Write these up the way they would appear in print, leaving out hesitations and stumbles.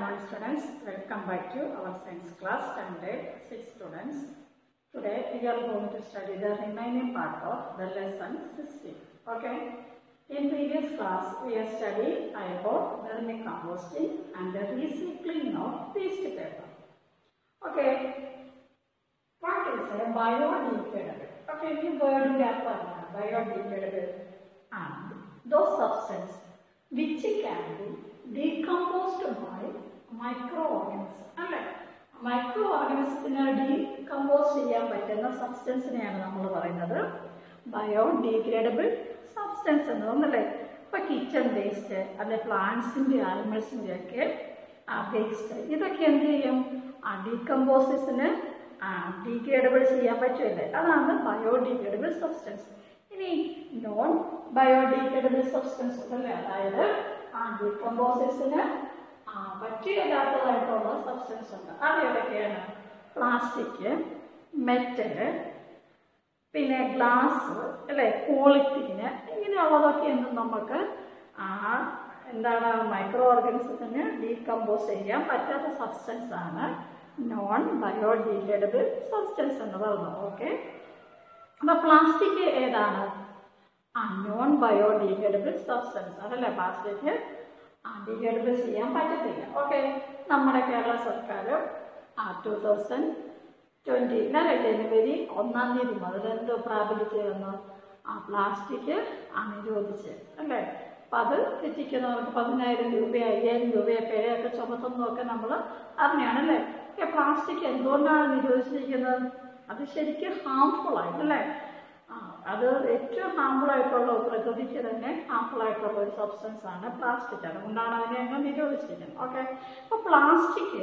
morning students, welcome back to our science class standard 6 students. Today we are going to study the remaining part of the lesson 16. Okay. In previous class we have studied about vermicomposting and the recycling of waste paper. Okay. What is a biodegradable? Okay, we word biodegradable and those substances which can be decomposed by microorganisms. Microorganisms decompose cheyyana substance biodegradable substance ennu kitchen waste plants inde animals inde waste idokke endu cheyum decomposes degradable cheyan pattilla adana biodegradable substance. Ini non biodegradable substance adayathu decomposes പറ്റിയല്ലാത്തതായിട്ടുള്ള substance ഉണ്ട്. അതേതൊക്കെയാണ്? Plastic, metal, പിന്നെ glass അല്ലേ, polythene, ഇങ്ങനെയുള്ളതൊക്കെ എന്തും നമുക്ക് എന്താണ് micro ഓർഗാനിസത്തിന് decompose ചെയ്യാൻ പറ്റാത്ത സബ്സ്റ്റൻസ് ആണ് നോൺ ബയോഡീഗ്രേഡബിൾ സബ്സ്റ്റൻസ് എന്ന് പറയുന്നത്. ഓക്കെ, അപ്പൊ പ്ലാസ്റ്റിക് ഏതാണ്? നോൺ ബയോഡീഗ്രേഡബിൾ സബ്സ്റ്റൻസ് അതല്ലേ. പ്ലാസ്റ്റിക് ഡീഗ്രേഡബിൾ ചെയ്യാൻ പറ്റത്തില്ല. ഓക്കെ, നമ്മുടെ കേരള സർക്കാർ 2020 ജനുവരി 1 മുതൽ എന്തോ പ്രാബല്യത്തിൽ വന്നു പ്ലാസ്റ്റിക് നിരോധിച്ച് അല്ലേ. അപ്പം അത് തെറ്റിക്കുന്നവർക്ക് 10,000 രൂപ 5,000 രൂപ പിഴയൊക്കെ ചുമത്തുന്നതൊക്കെ നമ്മൾ അറിഞ്ഞാണല്ലേ. പ്ലാസ്റ്റിക് എന്തുകൊണ്ടാണ് നിരോധിച്ചിരിക്കുന്നത്? അത് ശരിക്കും ഹാംഫുൾ ആയിട്ടല്ലേ. അത് ഏറ്റവും ഹാംഫുൾ ആയിട്ടുള്ള പ്രകൃതിക്ക് തന്നെ ഹാംഫുൾ ആയിട്ടുള്ള ഒരു സബ്സ്റ്റൻസ് ആണ് പ്ലാസ്റ്റിക്. അതുകൊണ്ടാണ് അതിനെ അങ്ങ് നിരോധിച്ചിരിക്കുന്നത്. ഓക്കെ, അപ്പോൾ പ്ലാസ്റ്റിക്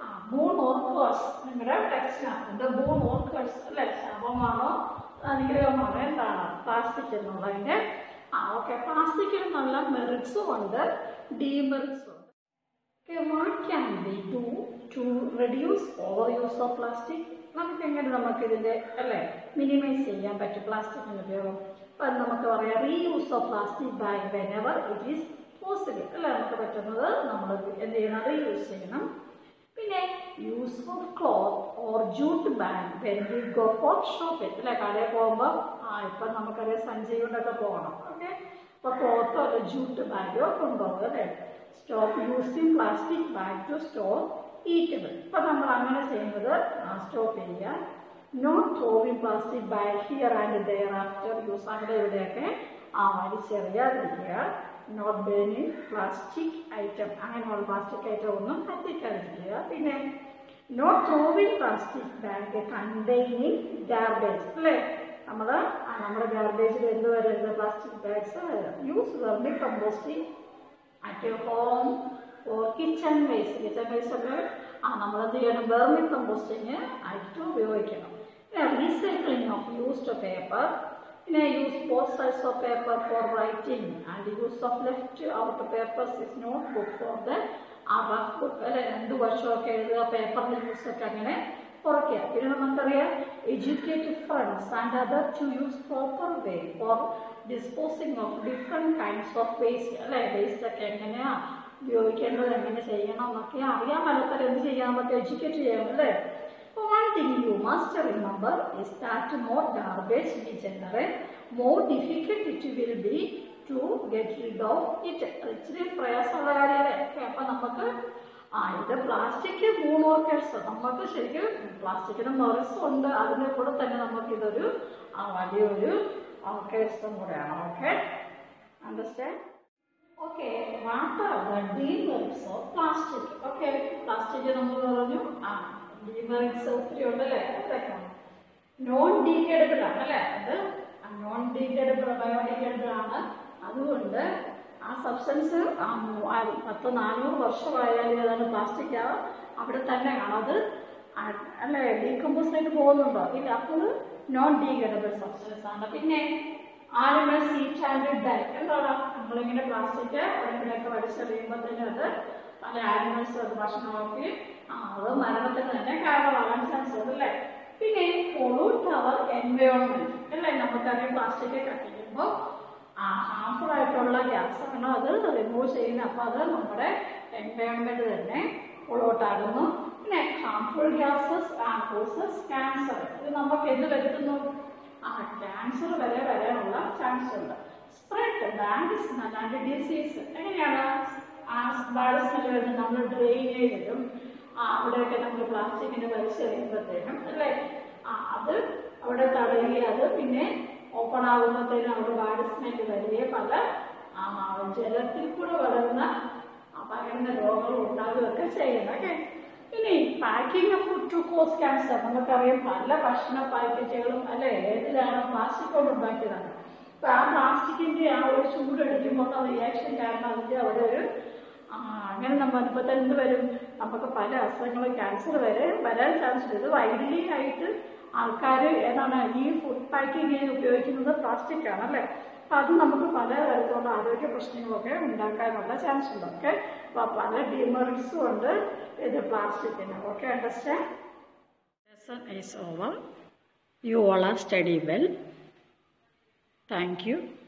3 ഓർക്കേഴ്സ് നിങ്ങളുടെ ടെക്സ്റ്റിനകത്തുണ്ട്. 3 ഓർക്കേഴ്സ് അല്ലേ. ശാപമാണോ അനുഗ്രഹമാണോ എന്താണ് പ്ലാസ്റ്റിക് എന്നുള്ളതിൻ്റെ? ഓക്കെ, പ്ലാസ്റ്റിക്കിന് നല്ല മെറിറ്റ്സും ഉണ്ട്, ഡീമെറിറ്റ്സും ഉണ്ട്. Okay, what can we do to reduce over use of plastic? നമുക്കെങ്ങനെ നമുക്കിതിൻ്റെ അല്ലേ മിനിമൈസ് ചെയ്യാൻ പറ്റും പ്ലാസ്റ്റിക്കിൻ്റെ ഉപയോഗം? അപ്പം നമുക്ക് പറയാം reuse of plastic bag whenever it is possible അല്ലേ. നമുക്ക് പറ്റുന്നത് നമ്മൾ എന്ത് ചെയ്യണം? റീയൂസ് ചെയ്യണം. പിന്നെ use of cloth or jute bag when we go for shopping അല്ലേ. കടയിൽ പോകുമ്പോൾ ഇപ്പം നമുക്കറിയാം സഞ്ചി കൊണ്ടൊക്കെ പോകണം. ഓക്കെ, അപ്പോൾ ക്ലോത്തോ അല്ലെ ജൂട്ട് ബാഗോ കൊണ്ടുപോകുക അല്ലേ. Stop using plastic bag to store eatable. ഇപ്പം നമ്മൾ അങ്ങനെ ചെയ്യുന്നത് സ്റ്റോപ്പ് ചെയ്യുക. Not throwing plastic bag here and there after use. അവിടെ ഇവിടെയൊക്കെ വലിച്ചെറിയാതിരിക്കുക. നോട്ട് ബേണിങ് പ്ലാസ്റ്റിക് ഐറ്റം, അങ്ങനെയുള്ള പ്ലാസ്റ്റിക് ഐറ്റം ഒന്നും കത്തിക്കാതിരിക്കുക. പിന്നെ not throwing plastic bag containing garbage അല്ലേ. നമ്മുടെ ഗാർബേജിൽ എന്ത് വരരുത്? പ്ലാസ്റ്റിക് ബാഗ്സ് വരും. Use vermicomposting at home or kitchen waste. Kitchen waste ഒക്കെ നമ്മൾ എന്ത് ചെയ്യണം? വെർമി കമ്പോസ്റ്റിങ് ആയിട്ട് ഉപയോഗിക്കണം. പിന്നെ റീസൈക്ലിംഗ് ഓഫ് യൂസ്ഡ് പേപ്പർ. പിന്നെ use both sides of paper for writing and use of left out papers is not good for the rough book അല്ലെ. 2 വർഷമൊക്കെ എഴുതുക പേപ്പറിൻ്റെ യൂസൊക്കെ അങ്ങനെ കുറയ്ക്കുക. പിന്നെ നമുക്കറിയാം educate friends and other to use proper way for disposing of different kinds of waste അല്ലേ. Waste ഒക്കെ എങ്ങനെയാണ് ഉപയോഗിക്കേണ്ടത്, എങ്ങനെ ചെയ്യണം എന്നൊക്കെ അറിയാൻ പറ്റാത്ത എന്ത് ചെയ്യാൻ പറ്റും? എഡ്യൂക്കേറ്റ് ചെയ്യണം അല്ലേ. അപ്പോൾ one thing you must remember is that more garbage we generate more difficult it will be to get rid of it. ഇച്ചിരി പ്രയാസമുള്ള കാര്യമല്ലേ. അപ്പം നമുക്ക് ഇത് പ്ലാസ്റ്റിക് 3 ഓർക്കേഴ്സ് നമുക്ക് ശരിക്കും പ്ലാസ്റ്റിക്കിന് മെറിറ്റ്സ് ഉണ്ട്. അതിൻ്റെ കൂടെ തന്നെ നമുക്കിതൊരു വലിയൊരു ഓർക്കേഴ്സും കൂടെയാണ്. Okay, understand? Okay, what are the demerits of plastic? Okay, plastic നമ്മൾ പറഞ്ഞു ഡീമെറിറ്റ്സ് ഒത്തിരി ഉണ്ടല്ലേ. എന്തൊക്കെയാണ്? നോൺ ഡീഗ്രേഡബിൾ ആണ് അല്ലേ. അത് നോൺ ഡീഗ്രേഡബിൾ ബയോഡീഗ്രേഡബിൾ ആണ്. അതുകൊണ്ട് ആ സബ്സ്റ്റൻസ് 400 വർഷമായാലും ഏതാണ് പ്ലാസ്റ്റിക് അവിടെ തന്നെ കാണത് അല്ലേ. ഡീകമ്പോസ് ആയിട്ട് പോകുന്നുണ്ടോ? ഇല്ല. അപ്പോൾ നോൺ ഡീഗ്രേഡബിൾ സബ്സ്റ്റൻസ് ആണ്. പിന്നെ ആനിമൽസ് ഈറ്റ് ആൻഡ് ഡൈ. എന്താണ്? നമ്മളിങ്ങനെ പ്ലാസ്റ്റിക് എവിടെയൊക്കെ വലിച്ചെറിയുമ്പോൾ തന്നെ അത് പല ആനിമൽസ് അത് ഭക്ഷണമാക്കി അത് മരണത്തിന് തന്നെ കാരണമാകാൻ ചാൻസ് ഉണ്ട് അല്ലേ. പിന്നെ പൊളൂട്ട് അവർ എൻവയോൺമെന്റ് അല്ലേ. നമുക്കറിയാം പ്ലാസ്റ്റിക് കത്തിക്കുമ്പോൾ ഹാർംഫുൾ ആയിട്ടുള്ള ഗ്യാസാണ് അത് റിമൂവ് ചെയ്യുന്നത്. അപ്പോൾ അത് നമ്മുടെ എൻവയോൺമെൻറ്റ് തന്നെ ഉള്ളോട്ടാകുന്നു. പിന്നെ ഹാർംഫുൾ ഗ്യാസസ് കോസസ് ക്യാൻസർ. ഇത് നമുക്ക് എന്ത് വരുത്തുന്നു? ക്യാൻസർ വരെ വരാനുള്ള ചാൻസ് ഉണ്ട്. Spread bad smell and disease. എങ്ങനെയാണ് ബാഡ് സ്മെൽ വരുന്നത്? നമ്മൾ ഡ്രെയിനേജിലും അവിടെയൊക്കെ നമ്മൾ പ്ലാസ്റ്റിക്കിൻ്റെ വലിച്ചെറിയുമ്പോഴത്തേനും അല്ലേ, അത് അവിടെ തടയുക, അത് പിന്നെ ഓപ്പൺ ആകുമ്പോഴത്തേനും അവിടെ ബാഡ് സ്മെൽ വരികയും പല ജലത്തിൽ കൂടെ പകരുന്ന രോഗങ്ങൾ ഉണ്ടാകുകയൊക്കെ ചെയ്യണം. ഓക്കെ. ഇനി packing of food to cause cancer. നമുക്കറിയാം പല ഭക്ഷണ പാക്കേജുകളും അല്ലെ ഏതിലാണ് പ്ലാസ്റ്റിക് കൊണ്ട് ഉണ്ടാക്കിയതാണ്. അപ്പൊ ആ പ്ലാസ്റ്റിക്കിന്റെ ഒരു ചൂടടിക്കുമ്പോൾ റിയാക്ഷൻ കാരണം അതിന്റെ അവിടെ ഒരു അങ്ങനെ നമ്മൾ ഇപ്പൊ എന്ത് വരും, നമുക്ക് പല അസുഖങ്ങളും ക്യാൻസർ വരെ വരാൻ ചാൻസ് ഉണ്ട്. ഇത് വൈഡ്ലി ആയിട്ട് ആൾക്കാർ ഏതാണ് ഈ ഫുഡ് പാക്കിങ് ഉപയോഗിക്കുന്നത് പ്ലാസ്റ്റിക് ആണ് അല്ലേ. അപ്പൊ അത് നമുക്ക് പല തരത്തിലുള്ള ആരോഗ്യ പ്രശ്നങ്ങളൊക്കെ ഉണ്ടാക്കാനുള്ള ചാൻസ് ഉണ്ട്. ഓക്കെ. അപ്പൊ പല ഡിമെറിറ്റ്സും ഉണ്ട് ഇത് പ്ലാസ്റ്റിക്കിന്. Okay, understand? Lesson is over. You all are study well. Thank U.